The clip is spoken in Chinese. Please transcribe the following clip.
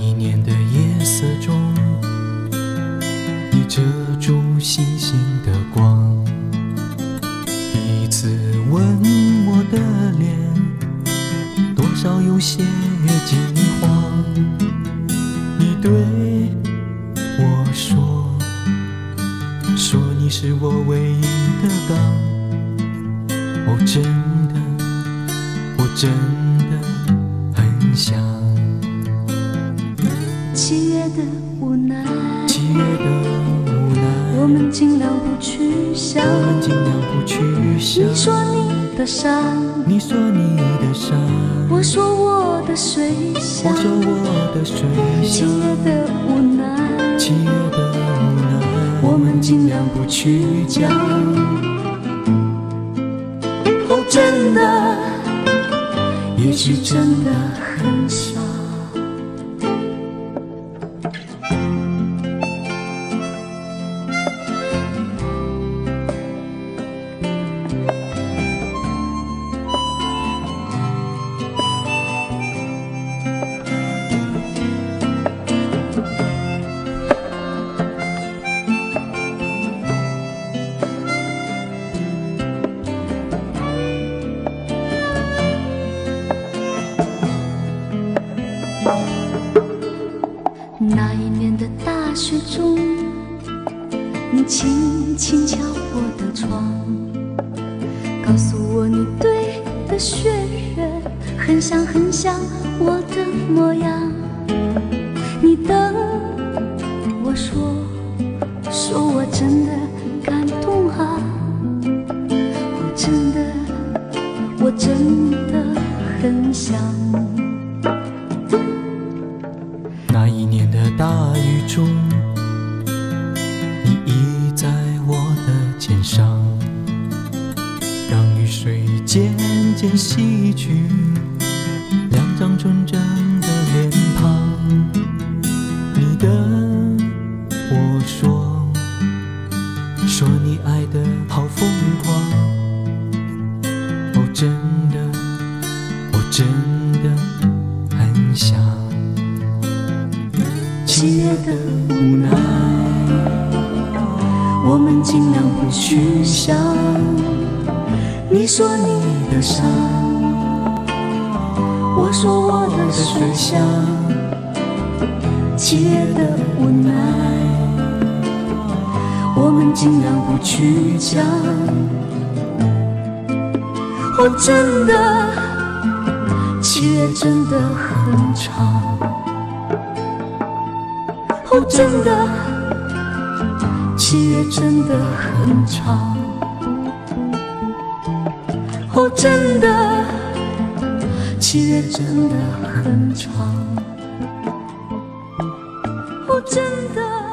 一年的夜色中，你遮住星星的光，第一次吻我的脸，多少有些惊慌。你对我说你是我唯一的港。哦，真的，我真的很想。 七月的无奈， 七月的无奈， 我们尽量不去想。 我们尽量不去想。 你说你的山， 你说你的山， 我说我的水乡。 我说我的水乡。 七月的无奈， 七月的无奈， 我们尽量不去讲。哦，真的，也许真的很傻。那一年的大雪中，你轻轻敲我的窗，告诉我你对的雪人很像很像我的模样。你等我说我真的感动啊，我真的很想。 那一年的大雨中，你倚在我的肩上，让雨水渐渐洗去两张纯真的脸庞。你跟我说你爱得好疯狂。哦，真的，我真的很想。七月的无奈，我们尽量不去想。你说你的山，我说我的水乡。七月的无奈，我们尽量不去讲。哦，真的，七月真的很长。哦，真的，七月真的很长。哦，真的，七月真的很长。哦，真的。